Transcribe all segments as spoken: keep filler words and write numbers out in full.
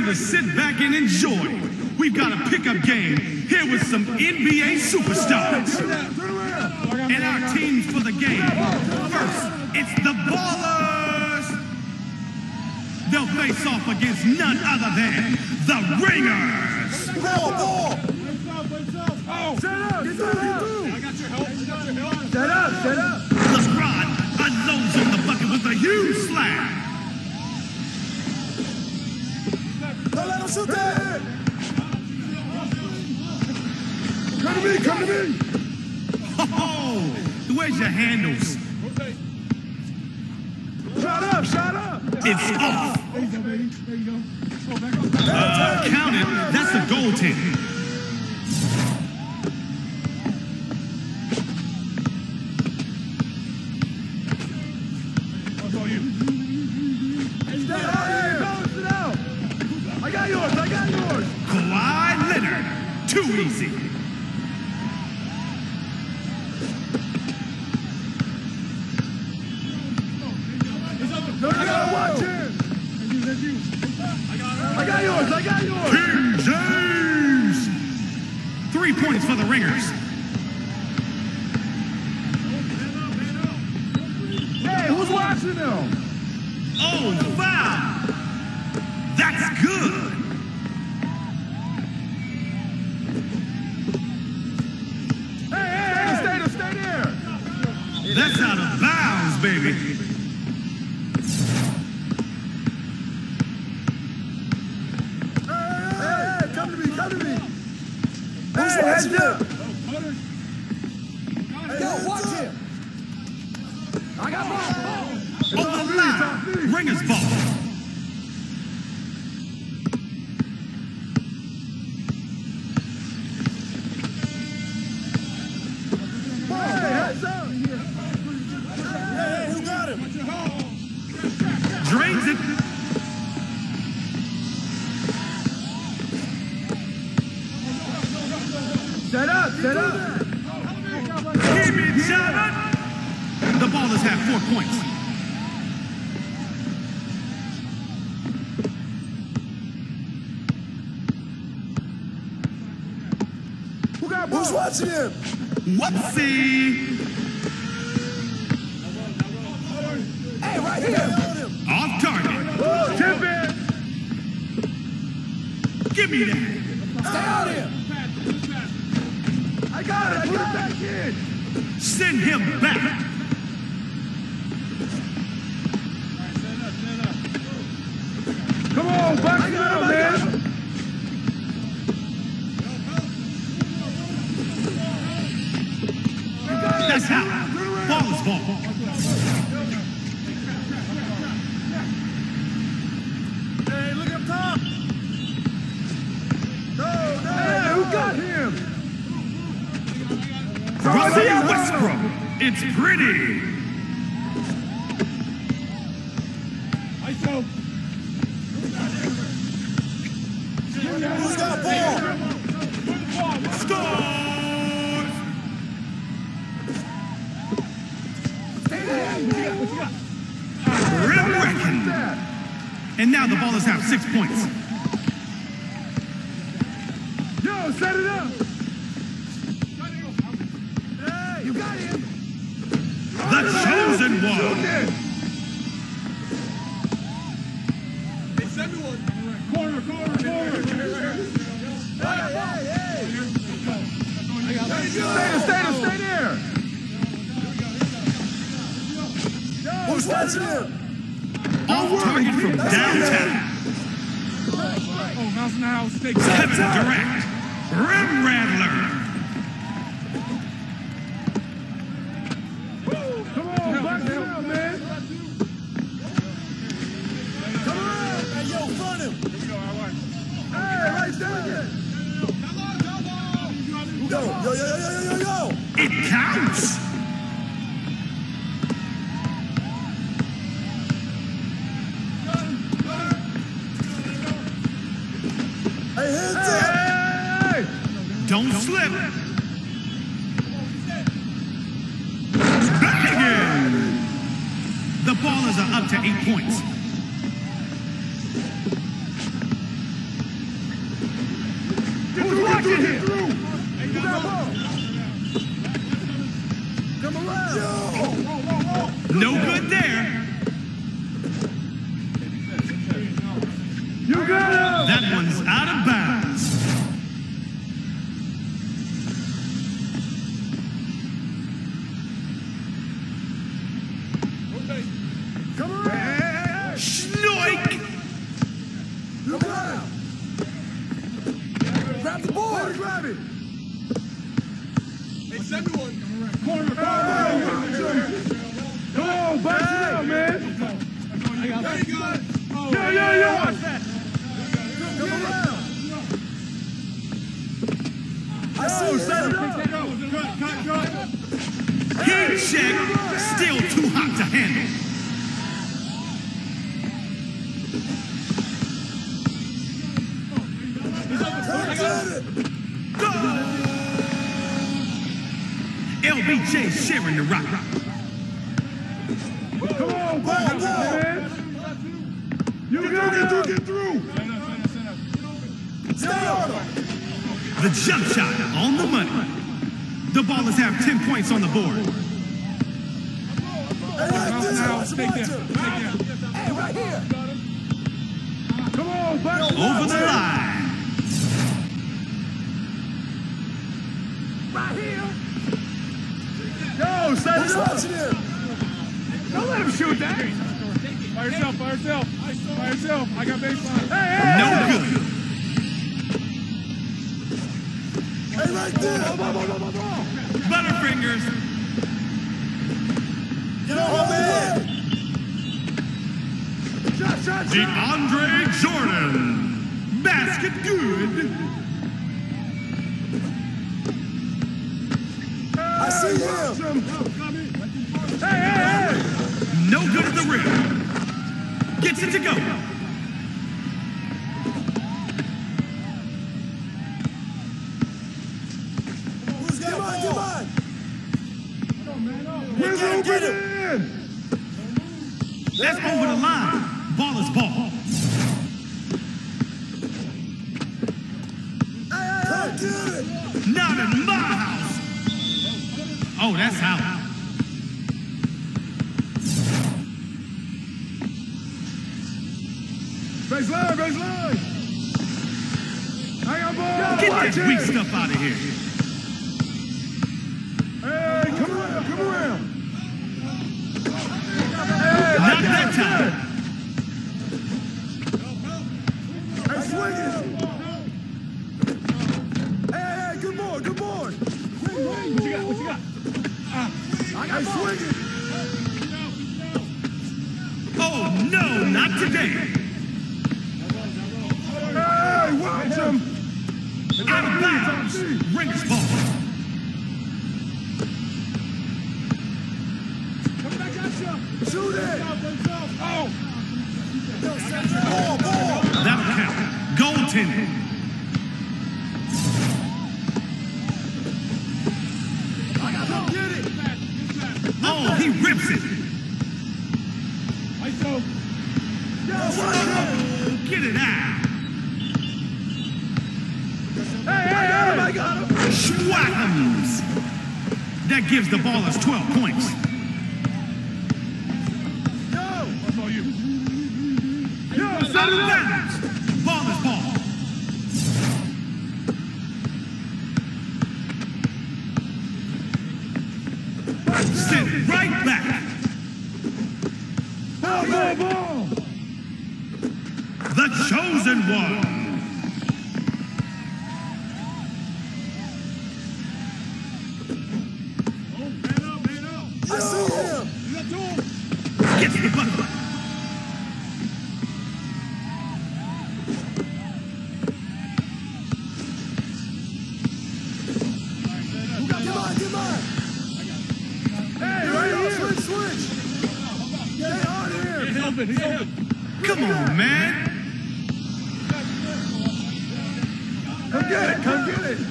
to sit back and enjoy. We've got a pickup game here with some N B A superstars. And our teams for the game. First, it's the Ballers. They'll face off against none other than the Ringers. Ball, ball. Oh, set up, get set up. I got your help, I got your help. Set up, set up. The squad unloads on the bucket with a huge slap. Don't let him shoot that. Come to me, come to me. Oh, where's your handles? Shut up, shut up. It's off. There you go, baby. There you go. Oh, back up. Uh, count it. That's a goaltend. That's all you. Stay out here. Balance it out. I got yours, I got yours. Kawhi Leonard. Too easy. No, you gotta watch him. That's you, that's you. I got it. I got yours, I got yours. King James. Three points for the Ringers. Hey, who's watching them? Oh, foul. That's good. Hey, hey, stay there, stay there. That's out of bounds, baby. Hey, come to me, come to me. Who's Hey, heads watching up. him? Got it. Yo, watch him. I got ball, ball. On the line. Ringers ball. Hey, heads up. Hey, who got him? Drains it. Set up, set up. Keep it shot. The Ballers have four points. Who got Who's ball? watching him? Whoopsie. Hey, right here. Off target. Woo, tip it. Give me that. Stay out here. I got it, I got it back in. Send him back. Come on, box it out, man. That's out. Ball is ball. Hey, look up top. No, no. Hey, who got him? Russell Westbrook. It's pretty. I so. Who's got ball? Scores. Rim wrecking. And now the Ballers have six points. Yo, set it up. Hey, you got him. The chosen one. Corner, corner, corner. Hey, hey, hey. Stay there, stay there, stay there. Who's watching him? Off target from downtown. Oh, mouse in the house. Take Kevin Durant. Rim Rattler. Come on, box it out, man. Come on. Hey, yo, front him. Hey, right there. Yo, yo, yo, yo, yo, yo, yo. It counts. Hey, hands up. Hey. Don't slip. Banging. The Ballers are up to eight points. get hit. Get that ball. Come around. Yo. No good there. You got him. That one's out of bounds. Come around. Schnoik! You got him. Grab the ball. Grab it. Hey, send me one. Corner. Come on, box it out, man. There you go. Yo, yo, yo. Come around. I see you. Set it up. Cut, cut, cut. Heat check. Still too hot to handle. Go! L B J sharing the rock. Come on, box it, man. You got it. Get through. Stay on him. The jump shot on the money. The Ballers have ten points on the board. Hey, like this. Now, Watch take him, that. watch him. Take that. Hey, right here. Come on, box it. Over the line. Right here. Yo, set Who's it up. watching him? Don't let him shoot that. By yourself, by yourself. By yourself. I got baseline. Hey, hey, No hey. good. Hey, right there. Butterfingers. Get over there. Shot, shot, shot. DeAndre Jordan. Basket good. I see him. Hey, hey, hey. No good at the rim. Gets it to go. Who's got mine? Get mine. Where's Get him, get open him. in? That's over the line. Ball is ball. Come get it. Not in my house. Oh, that's out. Baseline, baseline. Hang on, ball. Get Watch that weak it. stuff out of here. Hey, come around, come around. Hey, Not like that time. Hey, swing it. Hey, hey, hey, good boy, good boy. What you got? What you got? Hey, swing it. Oh, no, not today. Hey, watch him. Out of bounds. Ringer's ball. Come back at you. Shoot it. Oh. Ball, ball. That'll count. Goaltending. Come get it. Oh, he rips it. I so. Oh, get it out. Hey, hey, hey. I got him. Schwackums. That gives the Ballers twelve points. Yo, That's all you. yo, set Out it of up. bounds. Ballers ball. Send it right back. Ball, ball, ball. The chosen one. I see him. Gets the bucket. Get mine, get mine. Hey, right here. Switch, switch. Stay on here. He's open. He's open. Come on, man. Come get it, come get it.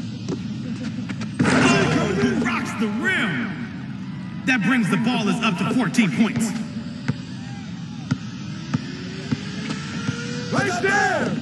Oh, who rocks the rim? That brings the Ballers up to fourteen points. Right there.